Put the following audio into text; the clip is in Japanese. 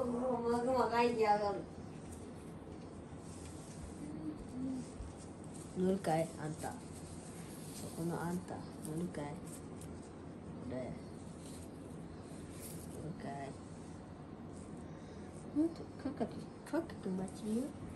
マグマがいてやがる。 乗るかいあんた、そこのあんた乗るかい、これ乗るかい、ほんとかかく待ちよ。